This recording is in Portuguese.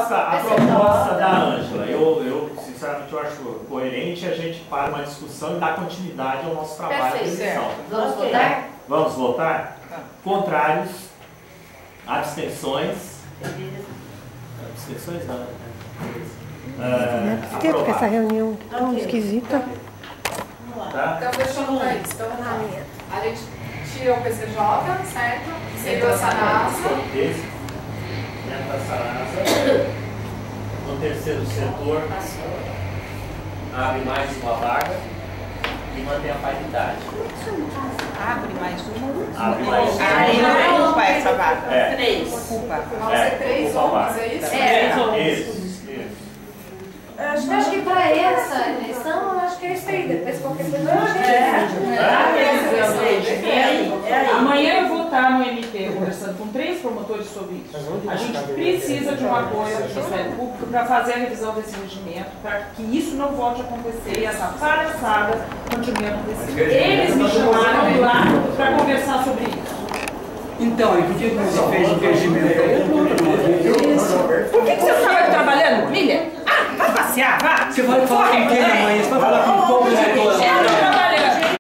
proposta da Ângela, eu sinceramente eu acho coerente a gente para uma discussão e dar continuidade ao nosso trabalho de edição. Vamos votar? Vamos votar? Contrários? Abstenções? Abstenções não. Deve ter, porque essa reunião tão esquisita. Tá? Então, fechando pra isso. Então, a gente tira o PCJ, certo? Seria a Sarasa. Entra a Sarasa. No terceiro setor, abre mais uma vaga e mantém a paridade. Abre mais uma. Abre mais uma. Aí não ocupa essa vaga. Três. Ocupa. Vão ser 3 homens, é isso? Isso. Eu acho que para essa eleição, eu acho que é isso aí. Depois qualquer coisa a gente Amanhã eu vou estar no MT conversando com 3 promotores sobre isso. A gente precisa de um apoio do Ministério Público para fazer a revisão desse regimento, para que isso não volte a acontecer e essa palhaçada continue a acontecer. Eles me chamaram lá para conversar sobre isso. Então, e por que você fez impedimento? Por que você estava trabalhando, Milha? Ah, vai passear, vá! Você vai falar com quem amanhã? Você vai falar com